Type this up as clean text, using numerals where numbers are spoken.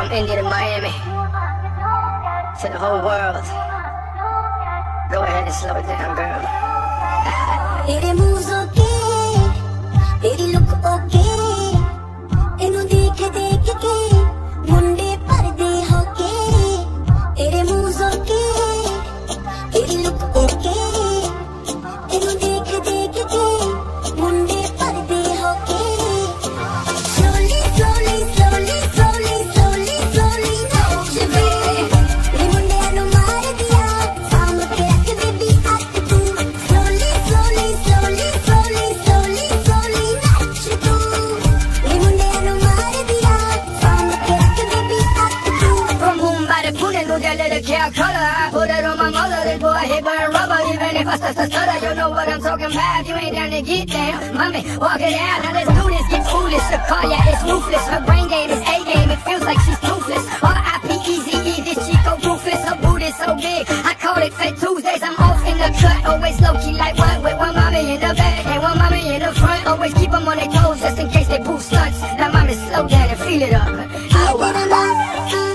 from India to Miami, to the whole world. Go ahead and slow it down, girl. तेरे moves okay, तेरी look okay, तेनू देख देख के मुंडे पर्दे होके. तेरे moves okay, तेरी look okay, तेनू देख देख के मुंडे पर्दे होके. Slowly, slowly, slowly, slowly, slowly, slowly, नाच वे. ये मुंडे आनू मार दिया, साम के रख दे भी हक तू. Slowly, slowly, slowly, slowly, slowly, slowly, नाच तू. ये मुंडे आनू मार दिया, साम के रख दे भी हक तू. From Mumbai to Pune, no that little cat color. I put it on my mother, this boy hit burn rubber. Even if I start to stutter, you know what I'm talking about. You ain't down to get down, mommy, walk it out. Now let's do this, get foolish. The car, yeah, it's ruthless. Her brain game is A game, it feels like she's toothless. R.I.P.E.Z.E, this Chico Rufus. Her boot is so big, I call it Fat Tuesdays. I'm off in the cut, always low-key like what? With one mommy in the back and one mommy in the front. Always keep them on their toes just in case they pull stunts. Now mommy, slow down and feel it up. तेरा नाम